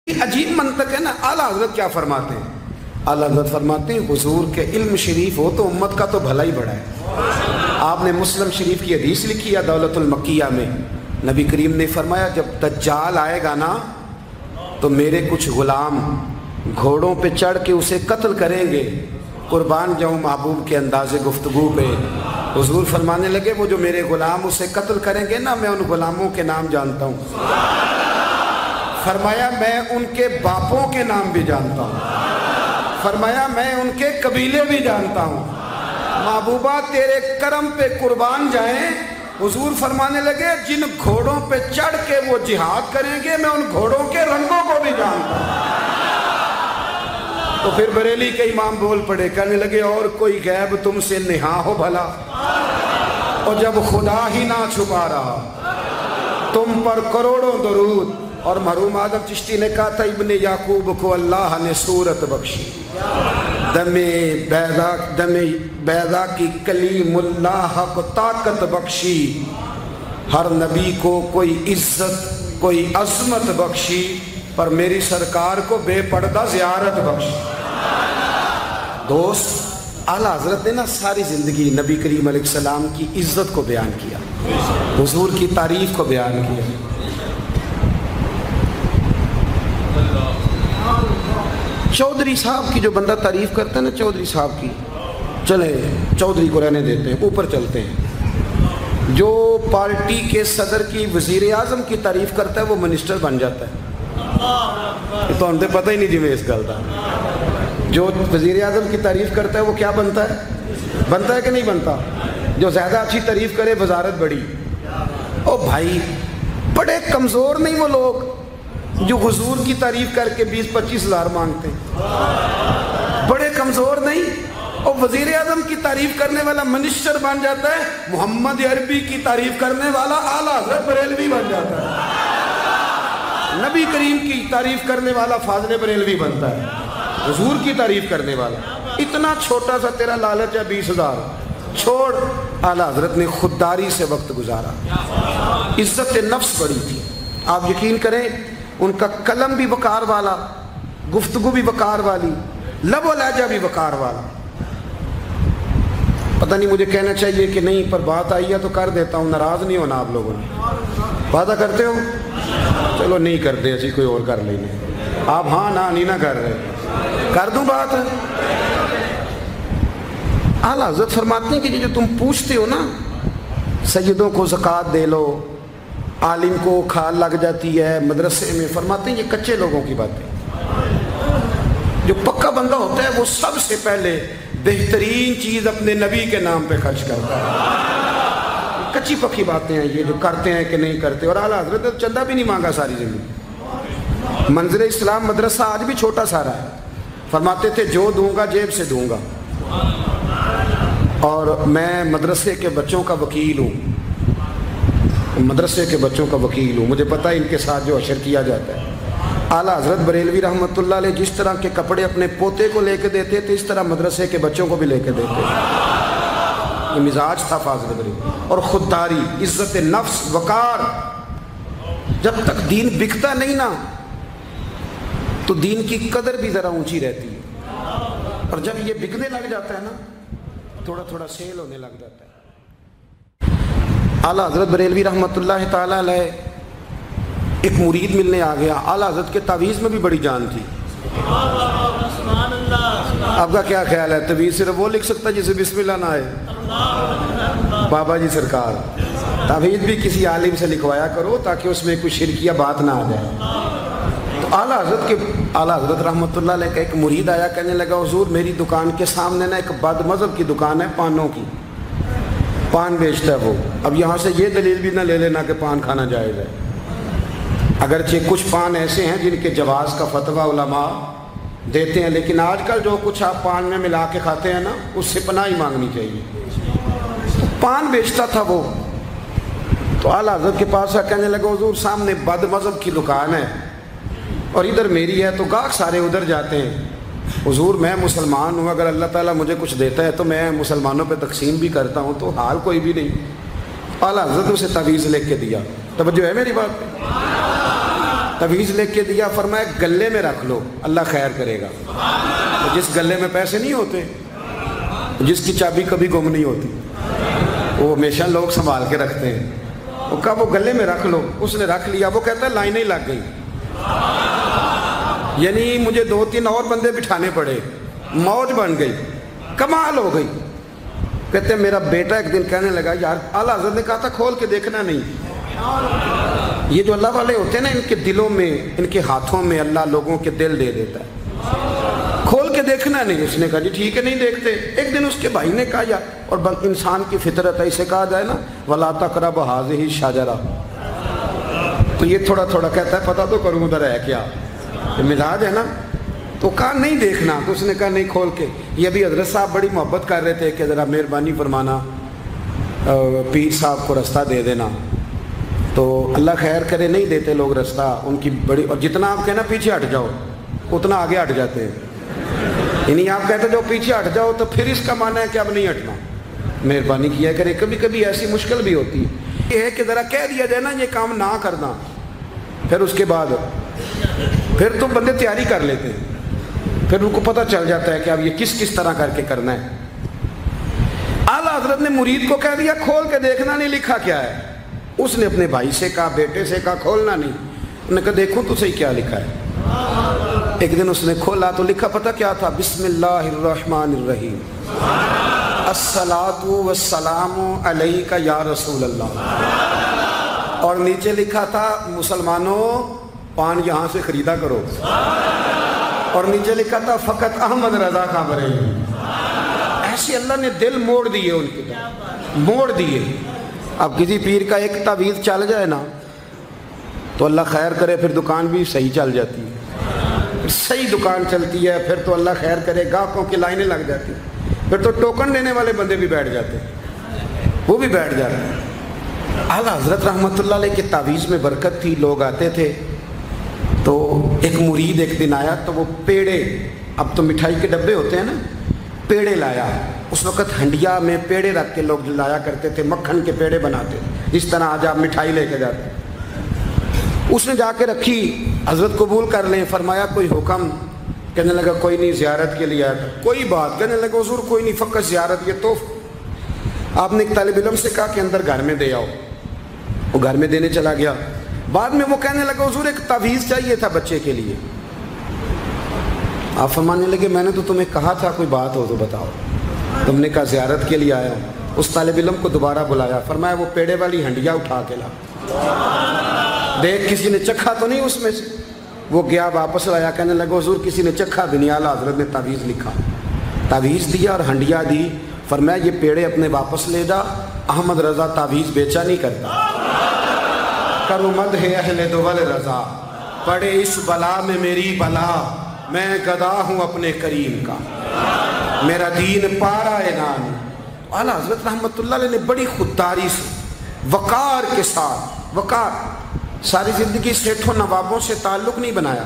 عجیب منطق ہے نا. اعلیٰ حضرت کیا فرماتے ہیں؟ اعلیٰ حضرت فرماتے ہیں حضور کے علم شریف ہو تو امت کا تو بھلا ہی بڑا ہے. آپ نے مسلم شریف کی حدیث لکھی ہے دولت المکیہ میں. نبی کریم نے فرمایا جب دجال آئے گا نا تو میرے کچھ غلام گھوڑوں پہ چڑھ کے اسے قتل کریں گے. قربان جاؤں محبوب کے انداز گفتگو پہ. حضور فرمانے لگے وہ جو میرے غلام اسے قتل کریں گے نا میں ان غلاموں کے نام جانتا ہوں. فرمایا میں ان کے باپوں کے نام بھی جانتا ہوں. فرمایا میں ان کے قبیلے بھی جانتا ہوں. محبوبہ تیرے کرم پہ قربان جائیں. حضور فرمانے لگے جن گھوڑوں پہ چڑھ کے وہ جہاد کریں گے میں ان گھوڑوں کے رنگوں کو بھی جانتا ہوں. تو پھر بریلی کے امام بول پڑے کہنے لگے اور کوئی غیب تم سے نہا ہو بھلا. اور جب خدا ہی نہ چھپا رہا تم پر کروڑوں درود. اور مرحوم آدم چشتی نے کہا تھا ابن یعقوب کو اللہ نے صورت بخشی. دم بیضا کی کلیم اللہ کو طاقت بخشی. ہر نبی کو کوئی عزت کوئی عظمت بخشی پر میری سرکار کو بے پردہ زیارت بخشی. دوست اعلیٰ حضرت نے نا ساری زندگی نبی کریم علیہ السلام کی عزت کو بیان کیا, حضور کی تعریف کو بیان کیا. چودھری صاحب کی جو بندہ تعریف کرتا ہے نا چودھری صاحب کی, چلے چودھری کو رہنے دیتے ہیں اوپر چلتے ہیں. جو پارٹی کے صدر کی وزیر اعظم کی تعریف کرتا ہے وہ منسٹر بن جاتا ہے. یہ تو ہم سے پتہ ہی نہیں جی میں اس گل کا. جو وزیر اعظم کی تعریف کرتا ہے وہ کیا بنتا ہے کہ نہیں بنتا. جو زیادہ اچھی تعریف کرے وزارت بڑی. او بھائی بڑے کمزور نہیں وہ لوگ جو حضور کی تعریف کر کے 20-25 ہزار مانگتے ہیں. بڑے کمزور نہیں. اور وزیر اعظم کی تعریف کرنے والا منسٹر بن جاتا ہے. محمد عربی کی تعریف کرنے والا اعلیٰ حضرت بریلوی بن جاتا ہے. نبی کریم کی تعریف کرنے والا فاضل بریلوی بنتا ہے. حضور کی تعریف کرنے والا اتنا چھوٹا سا تیرا لالچ ہے 20,000 چھوڑ. اعلیٰ حضرت نے خودداری سے وقت گزارا. عزت نفس بڑی تھی. آپ یقین کریں ان کا قلم بھی وقار والا, گفتگو بھی وقار والی, لب و لہجہ بھی وقار والا. پتہ نہیں مجھے کہنا چاہیے کہ نہیں پر بات آئی ہے تو کر دیتا ہوں. ناراض نہیں ہونا آپ لوگوں نے. وعدہ کرتے ہو؟ چلو نہیں کرتے ایسی کوئی اور کر لینے. آپ ہاں نہ نہیں نہ کر رہے. کر دوں بات. اعلیٰ حضرت فرماتے ہیں کہ جو تم پوچھتے ہو نا سیدوں کو زکوٰۃ دے لو, عالم کو کھال لگ جاتی ہے مدرسے میں, فرماتے ہیں یہ کچے لوگوں کی باتیں. جو پکا بندہ ہوتا ہے وہ سب سے پہلے بہترین چیز اپنے نبی کے نام پہ خرچ کرتا ہے. کچی پکی باتیں ہیں یہ جو کرتے ہیں کہ نہیں کرتے. اور اعلیٰ حضرت نے چندہ بھی نہیں مانگا ساری زندگی. منظر اسلام مدرسہ آج بھی چھوٹا سارا ہے. فرماتے تھے جو دوں گا جیب سے دوں گا. اور میں مدرسے کے بچوں کا وکیل ہوں. مدرسے کے بچوں کا وکیل ہوں. مجھے پتہ ہے ان کے ساتھ جو اشر کیا جاتا ہے. اعلیٰ حضرت بریلوی رحمۃ اللہ علیہ جس طرح کے کپڑے اپنے پوتے کو لے کے دیتے تھے اس طرح مدرسے کے بچوں کو بھی لے کے دیتے. یہ مزاج تھا فاضل بریلوی. اور خودداری, عزت نفس, وقار. جب تک دین بکتا نہیں نا تو دین کی قدر بھی ذرا اونچی رہتی ہے. اور جب یہ بکنے لگ جاتا ہے نا تھوڑا تھوڑا سیل ہونے لگ جاتا ہے. اعلیٰ حضرت بریلوی رحمۃ اللہ تعالیٰ علیہ ایک مرید ملنے آ گیا. اعلیٰ حضرت کے تعویذ میں بھی بڑی جان تھی. آپ کا کیا خیال ہے تعویذ صرف وہ لکھ سکتا جسے بسم اللہ نہ آئے؟ بابا جی سرکار تعویذ بھی کسی عالم سے لکھوایا کرو تاکہ اس میں کوئی شرکیہ بات نہ آ جائے. تو اعلیٰ حضرت رحمۃ اللہ علیہ کا ایک مرید آیا کہنے لگا حضور میری دکان کے سامنے نا ایک بد مذہب کی دکان ہے پانوں کی, پان بیچتا ہے وہ. اب یہاں سے یہ دلیل بھی نہ لے لینا کہ پان کھانا جائز ہے. اگرچہ کچھ پان ایسے ہیں جن کے جواز کا فتویٰ علماء دیتے ہیں لیکن آج کل جو کچھ آپ پان میں ملا کے کھاتے ہیں نا اس سے پناہ ہی مانگنی چاہیے. پان بیچتا تھا وہ. تو اعلیٰ حضرت کے پاس کہنے لگا حضور سامنے بد مذہب کی دکان ہے اور ادھر میری ہے تو گاہک سارے ادھر جاتے ہیں. حضور میں مسلمان ہوں, اگر اللہ تعالیٰ مجھے کچھ دیتا ہے تو میں مسلمانوں پہ تقسیم بھی کرتا ہوں, تو حال کوئی بھی نہیں. اعلیٰ حضرت اسے تعویذ لکھ کے دیا. توجہ ہے میری بات پہ؟ तवीज़ लिख के दिया, फरमाया गले में रख लो, अल्लाह खैर करेगा। तो जिस गले में पैसे नहीं होते, जिसकी चाबी कभी गुम नहीं होती, वो हमेशा लोग संभाल के रखते हैं। वो कहा वो गले में रख लो, उसने रख लिया। वो कहता है लाइनें लग गई, यानी मुझे 2-3 और बंदे बिठाने पड़े, मौज बन गई, कमाल हो गई। कहते मेरा बेटा एक दिन कहने लगा, यार आला हज़रत ने कहा था खोल के देखना नहीं। ये जो अल्लाह वाले होते हैं ना, इनके दिलों में, इनके हाथों में अल्लाह लोगों के दिल दे देता है, खोल के देखना नहीं। उसने कहा जी ठीक है, नहीं देखते। एक दिन उसके भाई ने कहा यार, और इंसान की फितरत है, इसे कहा जाए ना वला तक़रब हाज़िही शजरा, तो ये थोड़ा थोड़ा कहता है पता तो करूँ उधर है क्या, ये मिजाज है ना। तो कहा नहीं देखना, तो उसने कहा नहीं खोल के। ये भी हजरत साहब बड़ी मोहब्बत कर रहे थे कि ज़रा मेहरबानी फरमाना, पीर साहब को रास्ता दे देना। तो अल्लाह खैर करे, नहीं देते लोग रास्ता, उनकी बड़ी, और जितना आप कहना पीछे हट जाओ उतना आगे हट जाते हैं। यानी आप कहते जो पीछे हट जाओ तो फिर इसका माना है कि अब नहीं हटना, मेहरबानी किया करे। कभी कभी ऐसी मुश्किल भी होती है, ये है कि ज़रा कह दिया जाए ना ये काम ना करना, फिर उसके बाद फिर तो बंदे तैयारी कर लेते हैं, फिर उनको पता चल जाता है कि अब ये किस किस तरह करके करना है। आला हजरत ने मुरीद को कह दिया खोल के देखना नहीं, लिखा क्या है। उसने अपने भाई से कहा, बेटे से कहा खोलना नहीं। उन्होंने कहा देखो तो सही क्या लिखा है। एक दिन उसने खोला तो लिखा पता क्या था, बिस्मिल्लाहिर्रहमानिर्रहीम, अस्सलातु वस्सलामु अलैका या रसूल अल्लाह। और नीचे लिखा था मुसलमानों पान यहाँ से खरीदा करो। और नीचे लिखा था फ़कत अहमद रज़ा का बरेली। ऐसे अल्लाह ने दिल मोड़ दिए, उनके मोड़ दिए। अब किसी पीर का एक तावीज़ चल जाए ना तो अल्लाह खैर करे, फिर दुकान भी सही चल जाती है, फिर सही दुकान चलती है, फिर तो अल्लाह खैर करे गाहकों की लाइनें लग जाती, फिर तो टोकन देने वाले बंदे भी बैठ जाते हैं, वो भी बैठ जाते हैं। आला हज़रत रहमतुल्लाह अलैह के तावीज़ में बरकत थी, लोग आते थे। तो एक मुरीद एक दिन आया तो वो पेड़े, अब तो मिठाई के डब्बे होते हैं ना, पेड़े लाया। उस वक़्त हंडिया में पेड़े रख के लोग लाया करते थे, मक्खन के पेड़े बनाते, जिस तरह आज आप मिठाई लेके जाते। उसने जाके रखी, हज़रत कबूल कर लें, फरमाया कोई हुक्म। कहने लगा कोई नहीं, ज़ियारत के लिए आया था। कोई बात, कहने लगा हुज़ूर कोई नहीं, फ़कत ज़ियारत। ये तो आपने एक तालिब इल्म से कहा कि अंदर घर में दे आओ, वो घर में देने चला गया। बाद में वो कहने लगा हुज़ूर एक तावीज़ चाहिए था बच्चे के लिए। आप फरमाने लगे मैंने तो तुम्हें कहा था कोई बात हो तो बताओ। तुमने कहा ज़ियारत के लिए आया हूँ। उस तालिब इल्म को दोबारा बुलाया, फरमाया वो पेड़े वाली हंडिया उठा के ला, देख किसी ने चखा तो नहीं उसमें से। वो गया वापस लाया, कहने लगा हुज़ूर किसी ने चखा भी नहीं। आला हज़रत ने तावीज़ लिखा, तावीज़ दिया और हंडिया दी। फरमाया ये पेड़े अपने वापस ले जा, अहमद रज़ा तावीज़ बेचा नहीं करता। करुमद है अहले दुवल रज़ा, पड़े इस बला में मेरी बला, मैं गदा हूँ अपने करीम का, मेरा दीन पारा नान। आला हज़रत रहमतुल्लाह अलैह ने बड़ी खुददारी से, वक़ार के साथ, वक़ार, सारी ज़िंदगी सेठों नवाबों से ताल्लुक़ नहीं बनाया।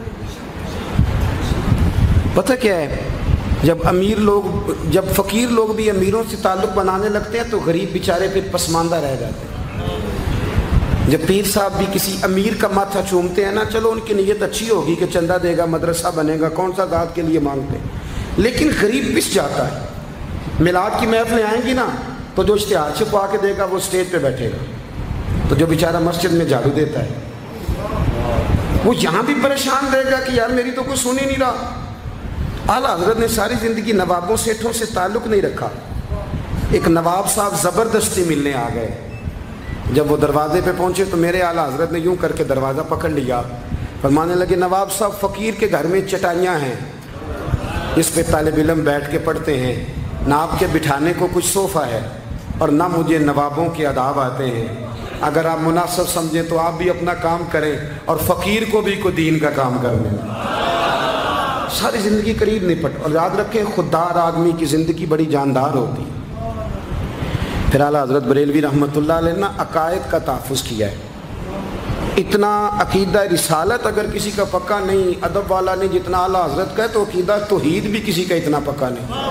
पता क्या है, जब अमीर लोग, जब फ़कीर लोग भी अमीरों से ताल्लुक़ बनाने लगते हैं तो गरीब बेचारे फिर पसमानदा रह जाते हैं। जब पीर साहब भी किसी अमीर का माथा चूमते हैं ना, चलो उनकी नीयत अच्छी होगी कि चंदा देगा, मदरसा बनेगा, कौन सा ज़ात के लिए मांगते हैं, लेकिन गरीब पिस जाता है। मिलाद की महफिलें आएंगी ना तो जो इश्तिहार छपवा के देगा वो स्टेज पे बैठेगा, तो जो बेचारा मस्जिद में झाड़ू देता है वो यहाँ भी परेशान रहेगा कि यार मेरी तो कोई सुन ही नहीं रहा। आला हज़रत ने सारी ज़िंदगी नवाबों सेठों से ताल्लुक़ नहीं रखा। एक नवाब साहब ज़बरदस्ती मिलने आ गए। जब वो दरवाजे पे पहुँचे तो मेरे आला हज़रत ने यूँ करके दरवाज़ा पकड़ लिया, फरमाने लगे नवाब साहब फ़कीर के घर में चटाइयाँ हैं, इस पे तालिब इल्म बैठ के पढ़ते हैं, ना आपके बिठाने को कुछ सोफ़ा है और ना मुझे नवाबों के आदाब आते हैं। अगर आप मुनासिब समझें तो आप भी अपना काम करें और फ़कीर को भी कोई दीन का काम करने। सारी ज़िंदगी करीब निपट। और याद रखें खुददार आदमी की ज़िंदगी बड़ी जानदार होती है। फिर आला हज़रत बरेलवी रहमतुल्लाह अलैह ने अकायद का तहफ़्फ़ुज़ किया है। इतना अकीदा रिसालत अगर किसी का पक्का नहीं, अदब वाला नहीं जितना आला हज़रत का है, तो अकीदा तौहीद भी किसी का इतना पक्का नहीं।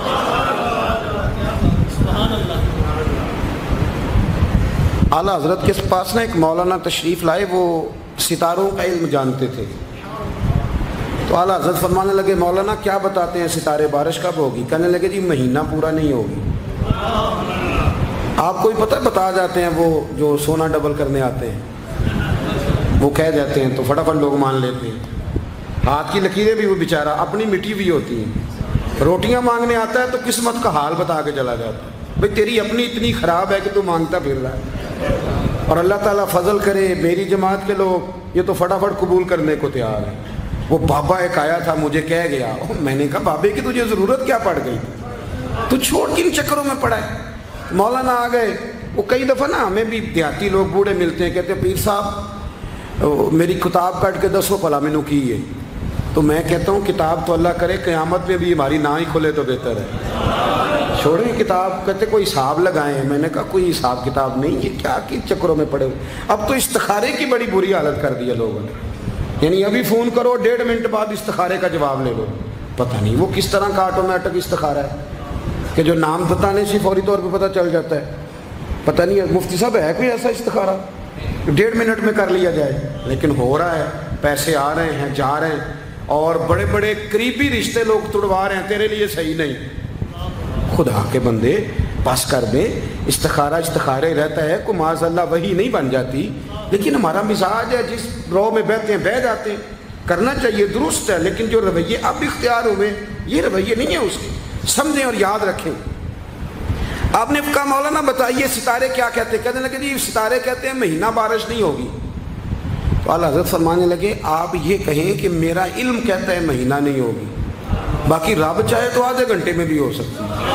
आला हज़रत के पास ना एक मौलाना तशरीफ़ लाए, वो ستاروں کا علم جانتے تھے. تو اعلیٰ حضرت فرمانے لگے مولانا کیا بتاتے ہیں ستارے بارش کب ہوگی؟ کہنے لگے جی مہینہ پورا نہیں ہوگی. آپ کو ہی پتہ بتا جاتے ہیں وہ جو سونا ڈبل کرنے آتے ہیں وہ کہہ جاتے ہیں تو فٹافٹ لوگ مان لیتے ہیں. ہاتھ کی لکیریں بھی وہ بیچارہ اپنی مٹی بھی ہوتی ہیں. روٹیاں مانگنے آتا ہے تو قسمت کا حال بتا کے چلا جاتا ہے بھئی تیری اپنی اتنی خراب ہے کہ تو مانگتا پھر رہا ہے. اور اللہ تعالیٰ فضل کرے میری جماعت کے لوگ یہ تو فٹافٹ قبول کرنے کو تیار ہیں. وہ بابا ایک آیا تھا مجھے کہہ گیا, میں نے کہا بابے کی تجھے ضرورت کیا پڑ گئی, تو چھوڑ کن چکروں میں پڑا ہے. مولانا آ گئے. وہ کئی دفعہ نا ہمیں بھی دیہاتی لوگ بوڑھے ملتے ہیں, کہتے ہیں پیر صاحب میری کتاب کٹ کے 10 بھلا مینوں کی ہے. تو میں کہتا ہوں کتاب تو اللہ کرے قیامت میں بھی ہماری نہ ہی کھلے تو بہتر ہے, چھوڑیں کتاب. کہتے کوئی حساب لگائیں. میں نے کہا کوئی حساب کتاب نہیں, یہ کیا کن چکروں میں پڑے ہوئے. اب تو استخارے کی بڑی بری حالت کر دی ہے لوگوں نے, یعنی ابھی فون کرو 1.5 منٹ بعد استخارے کا جواب لے لو. پتہ نہیں وہ کس طرح کا آٹومیٹک استخارہ ہے کہ جو نام بتانے سے فوری طور پہ پتہ چل جاتا ہے. پتہ نہیں مفتی صاحب ہے کوئی ایسا استخارہ 1.5 منٹ میں کر لیا جائے, لیکن ہو رہا ہے. پیسے آ رہے ہیں جا رہے ہیں, اور بڑے بڑے قریبی رشتے لوگ تڑوا رہے ہیں تیرے لیے صحیح نہیں. خدا کے بندے پاس کر دے. استخارے رہتا ہے کو معاذ اللہ وہی نہیں بن جاتی, لیکن ہمارا مزاج ہے جس رو میں بیٹھتے ہیں بہ جاتے ہیں. کرنا چاہیے درست ہے, لیکن جو رویے اب اختیار ہوئے یہ رویے نہیں ہیں اس کے. سمجھیں اور یاد رکھیں. آپ نے کہا مولانا بتائیے ستارے کیا کہتے ہیں؟ کہنے لگے جی ستارے کہتے ہیں مہینہ بارش نہیں ہوگی. تو اعلیٰ حضرت فرمانے لگے آپ یہ کہیں کہ میرا علم کہتا ہے مہینہ نہیں ہوگی, باقی رب چاہے تو آدھے گھنٹے میں بھی ہو سکتی ہے.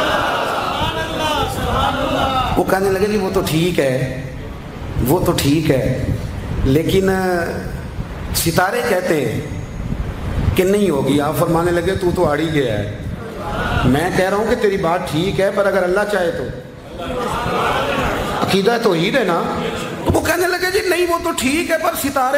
وہ کہنے لگے جی وہ تو ٹھیک ہے لیکن ستارے کہتے ہیں کہ نہیں ہوگی. آپ فرمانے لگے تو آڑ ہی گیا ہے. میں کہہ رہا ہوں کہ تیری بات ٹھیک ہے, پر اگر اللہ چاہے تو عقیدہ توحید ہے نا. تو وہ کہنے لگے جی نہیں وہ تو ٹھیک ہے پر ستارے,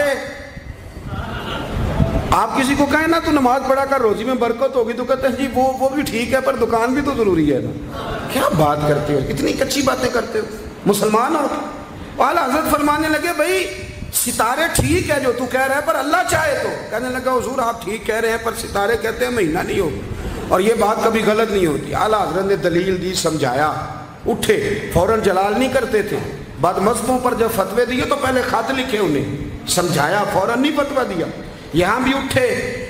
آپ کسی کو کہیں نا تو نماز پڑھا کر روزی میں برکت ہوگی تو کہتے ہیں جی وہ بھی ٹھیک ہے پر دکان بھی تو ضروری ہے نا. کیا بات کرتے ہو, اتنی کچی باتیں کرتے ہو, مسلمان ہو. اعلیٰ حضرت فرمانے لگے بھائی ستارے ٹھیک ہے جو تو کہہ رہا ہے پر اللہ چاہے تو. کہنے لگا حضور آپ ٹھیک کہہ رہے ہیں پر ستارے کہتے ہیں مہینہ نہیں ہوگا, اور یہ بات کبھی غلط نہیں ہوتی. اعلیٰ حضرت نے دلیل دی, سمجھایا, اٹھے, فوراً جلال نہیں کرتے تھے. بعد مذہبوں پر جب فتوے دیے تو پہلے خط لکھے, انہیں سمجھایا, فوراً نہیں فتویٰ دیا. یہاں بھی اٹھے